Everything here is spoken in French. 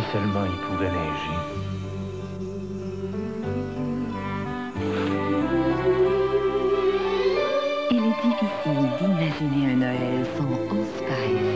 seulement il pouvait neiger. Il est difficile d'imaginer un Noël sans Allspice.